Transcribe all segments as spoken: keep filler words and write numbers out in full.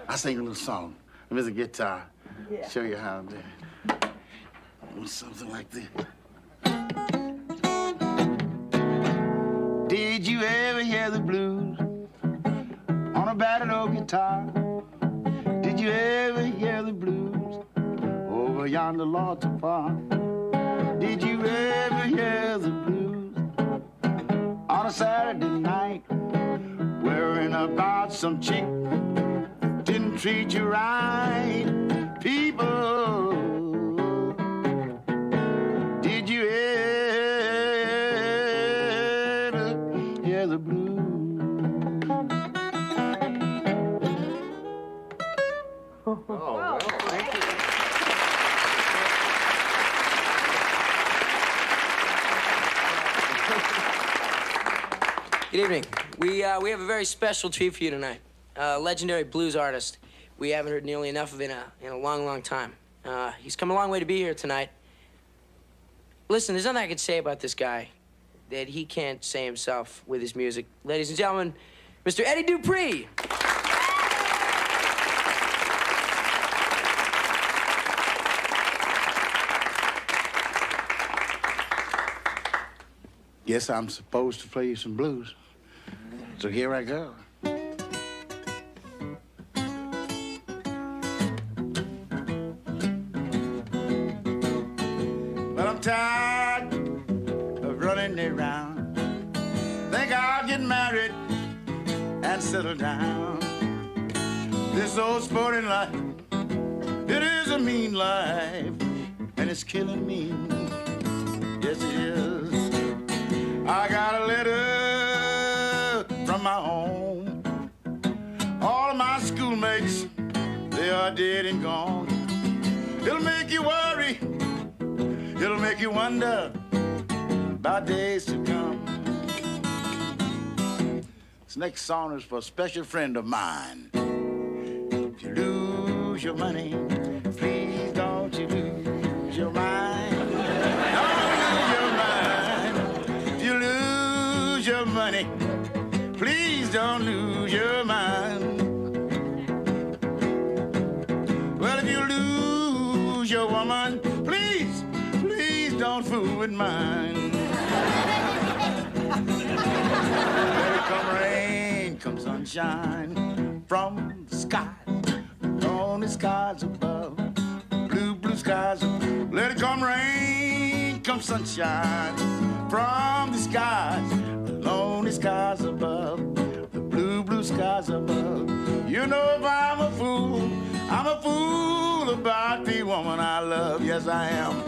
I sing a little song. There's a guitar. Yeah. Show you how to do it. Something like this. Did you ever hear the blues on a battered old guitar? Did you ever hear the blues over yonder log so far? Did you ever hear the blues on a Saturday night, worrying about some chick didn't treat you right? People, did you ever hear the blues? Oh, wow. Thank you. Good evening. We, uh, we have a very special treat for you tonight. A legendary blues artist. We haven't heard nearly enough of in a, in a long, long time. Uh, he's come a long way to be here tonight. Listen, there's nothing I could say about this guy that he can't say himself with his music. Ladies and gentlemen, Mister Eddie Dupre. Guess I'm supposed to play you some blues. So here I go. Well, I'm tired of running around. Think I'll get married and settle down. This old sporting life, it is a mean life, and it's killing me. Yes, it is. I got a letter from my home. All of my schoolmates, they are dead and gone. It'll make you worry, it'll make you wonder about days to come. This next song is for a special friend of mine. If you lose your money, please don't you lose your mind. Money, please don't lose your mind. Well, if you lose your woman, please, please don't fool with mine. Let it come rain, come sunshine from the skies, on the skies above, blue, blue skies above. Let it come rain, come sunshine from the skies, lonely skies above, the blue, blue skies above. You know if I'm a fool, I'm a fool about the woman I love. Yes, I am.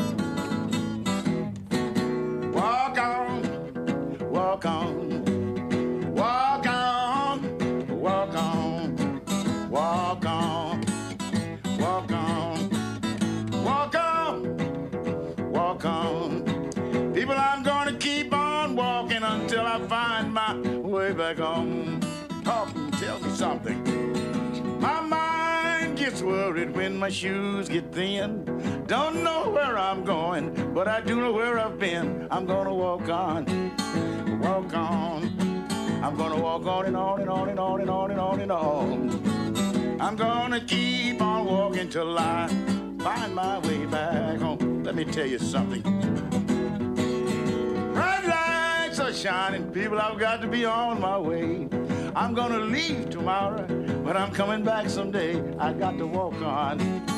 Walk on, walk on, walk on, walk on, walk on, walk on, walk on, walk on. People, I'm gonna keep on walking until I find my way back home. Talk and tell me something. My mind gets worried when my shoes get thin. Don't know where I'm going, but I do know where I've been. I'm gonna walk on, walk on. I'm gonna walk on and on and on and on and on and on and on. I'm gonna keep on walking till I find my way back home. Let me tell you something. Bright lights are shining, people, I've got to be on my way. I'm gonna leave tomorrow, but I'm coming back someday. I got to walk on.